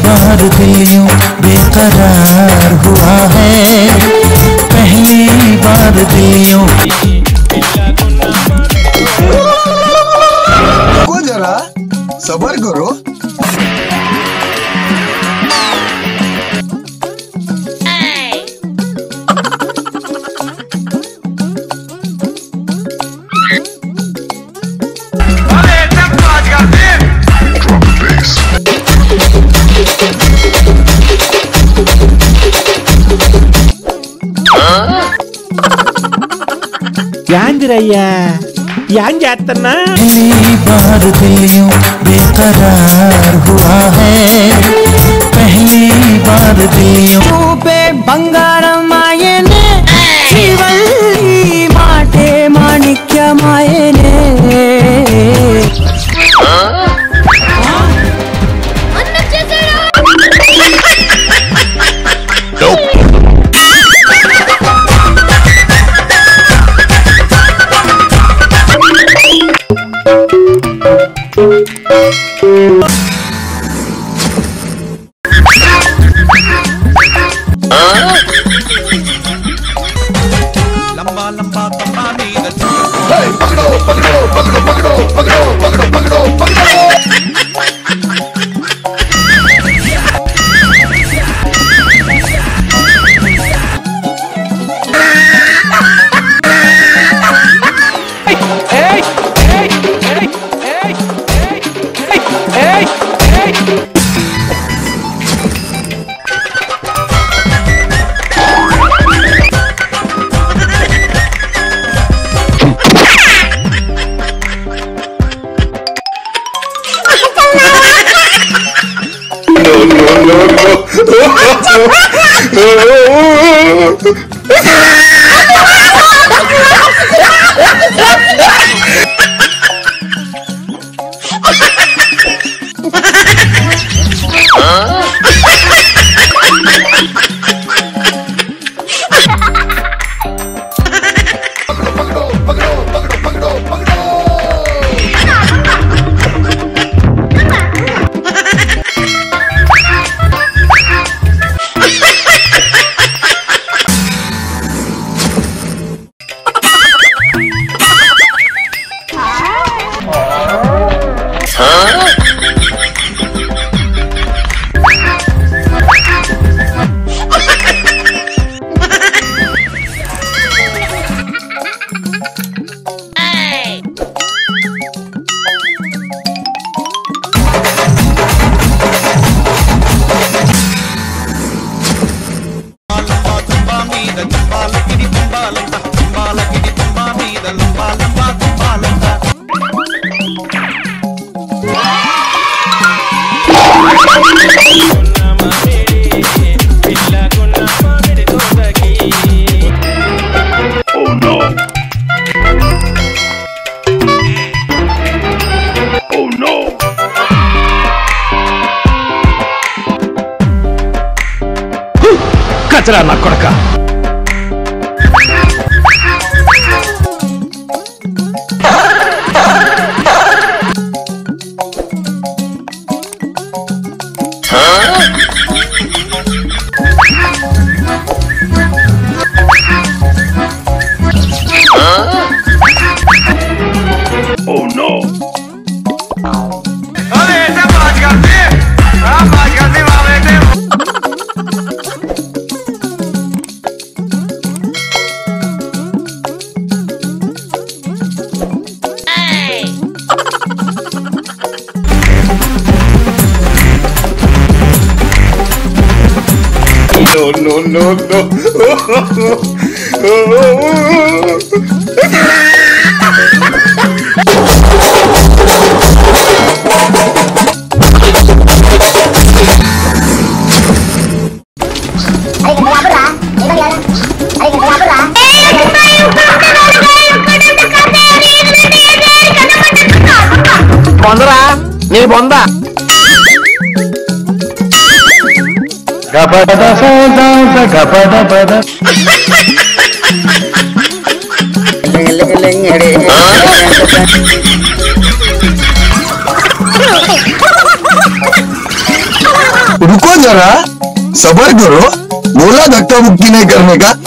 बार दिल यूं बेकरार हुआ है, पहली बार दिल यूं। को जरा सबर करो। యాందిరయ్యా యాన్ చేస్తున్నా पहली बार दिल यूं बेकरार हुआ है, पहली बार दिल यूं। पे बंगारम आयने शिवल्ली माटे माणिक्यमायने लंबा लंबा तंबा नींद पकड़ो पकड़ो पकड़ो पकड़ो पकड़ो पकड़ो पकड़ो पकड़ो। కచరా నా కొడక No, no, no, no. బొందరా నీ బొంద గపద సోదా గపద పద रुको जरा सबर करो, बोला धक्का मुक्की नहीं करने का।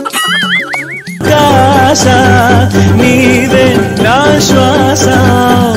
నీవే నా శ్వాస